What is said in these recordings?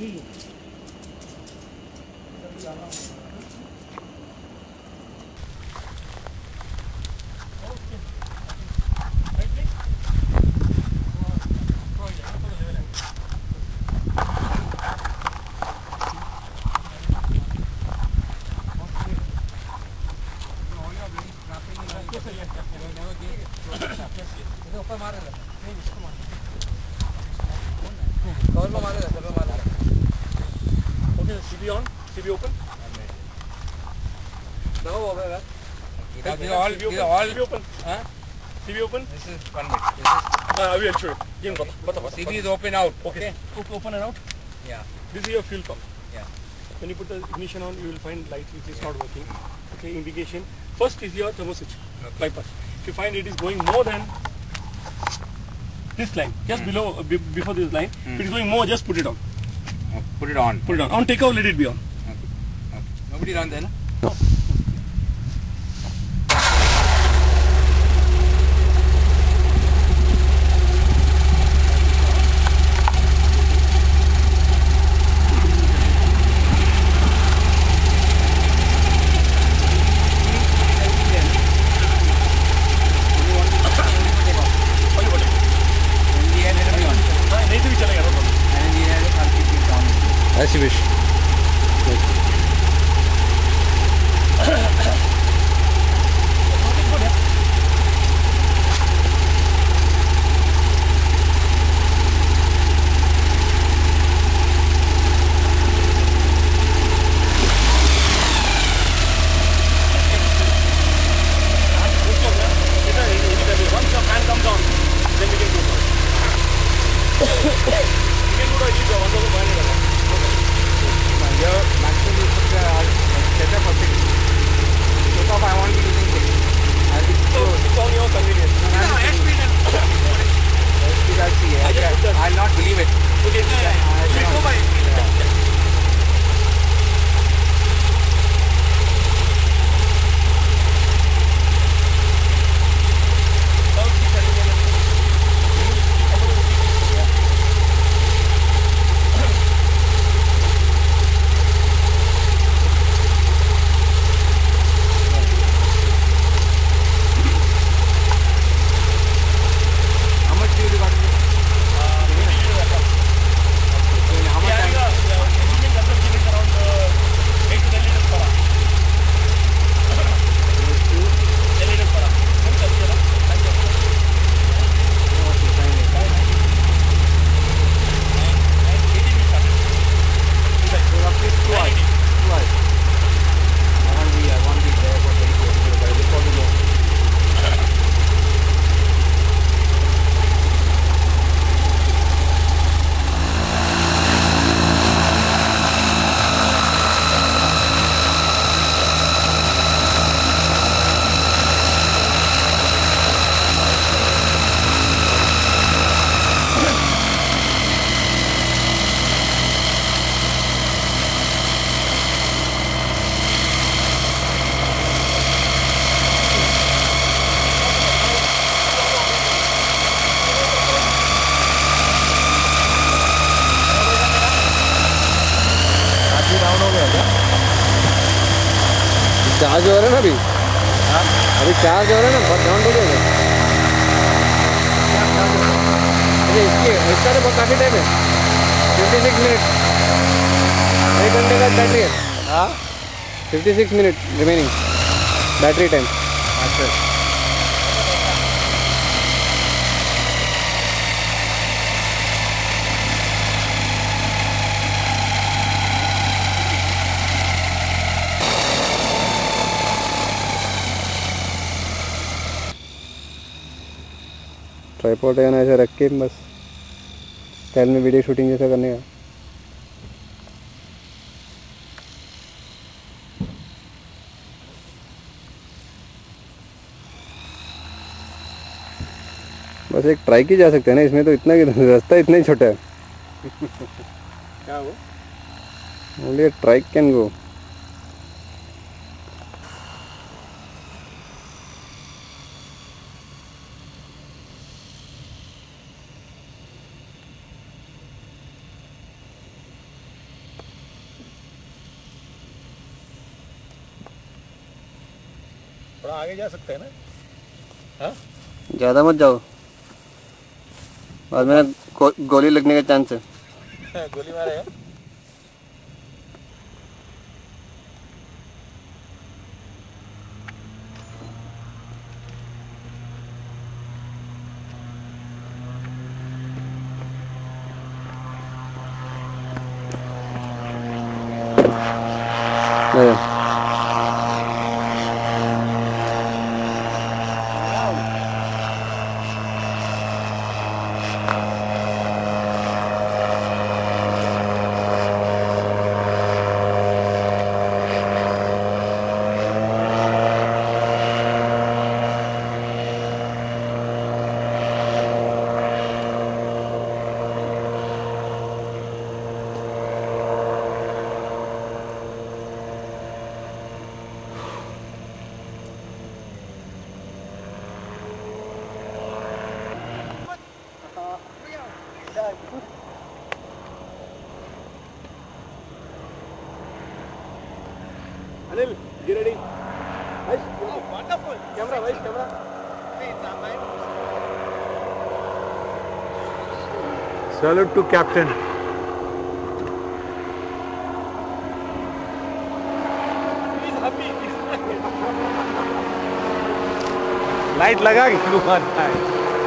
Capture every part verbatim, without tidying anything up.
Okay, C B on, C B open. Now over. These are all, these are all. C B open. Huh? C B open. This is one minute. This is. Uh, we will show it. Give me bata, C B is open out. Okay. okay. Open and out. Yeah. This is your fuel pump. Yeah. When you put the ignition on, you will find light which is not working. Okay, indication. First is your thermo switch, okay. bypass. If you find it is going more than this line, just mm. below, uh, be before this line, mm. if it is going more, just put it on. Oh, put it on. Put it on. On take out, let it be on. Okay. Okay. Nobody run there, no? No. As you wish. Once your fan comes on, then we can do it. You can do the easy one of the money. Here, maximum you put the setup of six. Look up, I want to be using six. I'll be so it's on your convenience. No, no, airspeed and airspeed I'll see. I can, I'll not believe it. Okay, yeah, yeah. We'll go by it. Charge हो रहा है ना अभी अभी charge हो रहा है ना बहुत डाउन हो गया अरे इसकी इसका तो बहुत काफ़ी टाइम है फिफ्टी सिक्स मिनट एक घंटे का बैटरी है हाँ fifty six minute remaining battery time अच्छा ट्राइपॉड है ना ऐसे रख के बस स्टाइल में वीडियो शूटिंग जैसा करने का बस एक ट्राइक ही जा सकते हैं ना इसमें तो इतना रास्ता इतना ही छोटा है क्या वो ओनली ट्राइक कैन गो थोड़ा आगे जा सकते हैं ना? हाँ? ज़्यादा मत जाओ, बाद में गो, गोली लगने का चांस है। गोली मारेगा? Anil, get ready. Nice. Oh, wonderful. Camera, nice camera. Salute to Captain. He's happy. He's happy. Light लगा के घुमाता है।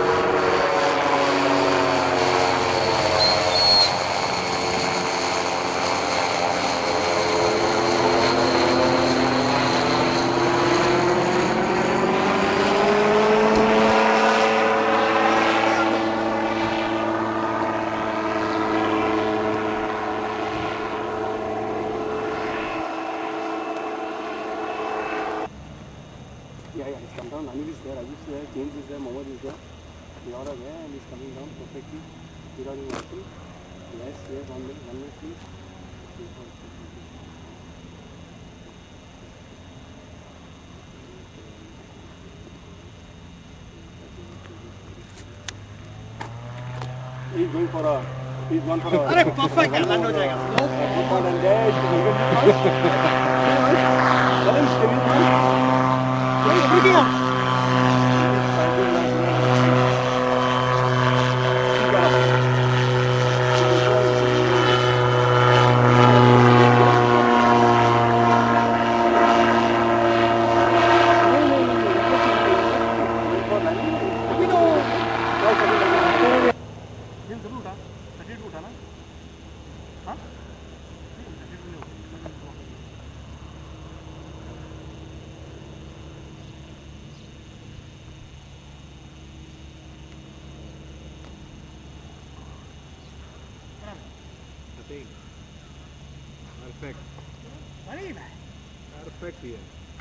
Yeah, yeah, he's come down. Anil is there, Ajit is there, James is there, Mohammed is there. We all are there and he's coming down perfectly without any action. Yes, yes, one minute, one minute please. He's going for a, he's going for a... अरे perfect है, land हो जाएगा। Good one and there, he's going to be Challenge, can you do it? Perfect. Perfect here.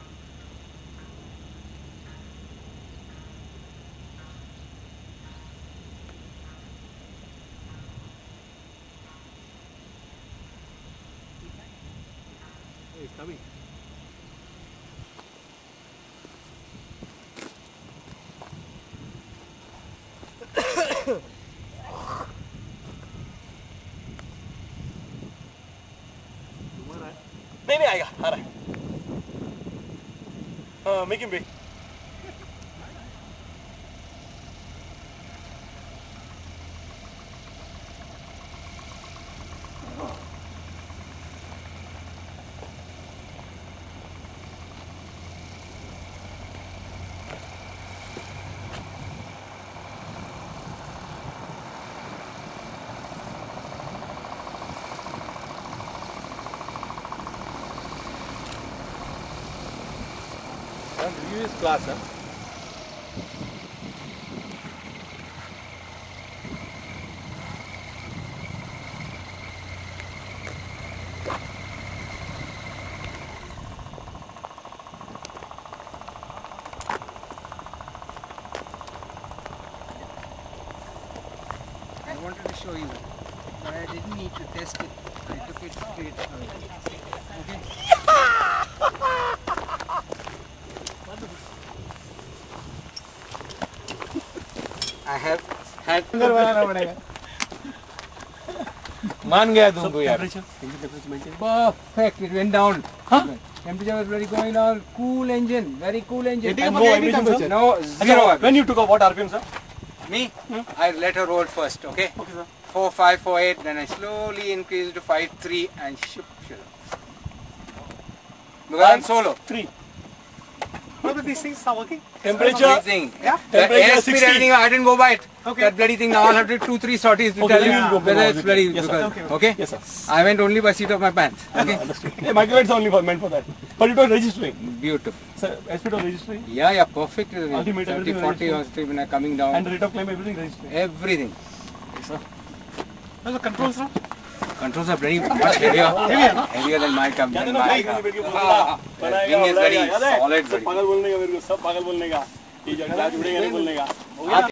Hey, it's coming. नहीं नहीं आएगा आ रहा है हाँ make him wait View is class, huh? I wanted to show you, but I didn't need to test it. I took it straight away. Okay? I have had बनाना पड़ेगा मान गया तुमको यार. Perfect. It went down. Huh? Temperature was very going down. Cool engine. Very cool engine. And no vibration, sir? No, zero. When you took off, what R P M, sir? Me? I let her roll first, okay? Okay, sir. four five, four eight, then I slowly increased to five three and shoop, shoop. Because I'm solo. Three. What are these things are working? Temperature? Thing. Yeah. The Temperature airspeed, sixty. everything, I didn't go by it. Okay. That bloody thing, now I'll have to two, three sorties to Okay, tell then you we'll go whether now it's with bloody. it. Yes, sir. because- Okay. okay? Yes, sir. I went only by seat of my pants. Okay? Understood. Hey, Microlight is only for meant for that. But it was registering. Beautiful. Sir, airspeed was registering. Yeah, yeah, perfect. Ultimate, thirty, everything forty or registering. when I'm coming down. And the rate of climb, everything registering. Everything. Yes, sir. What's the control, sir? Controls are very much heavier. Heavier, no? Heavier than my car. Than ना my भाई car. बैठ के बोलता Ah, बनाएगा Wing is very उड़ाएगा, याद है? solid. सब Very. पागल बोलने का मेरे को सब पागल बोलने का ये जगह उड़ेगा नहीं बोलने का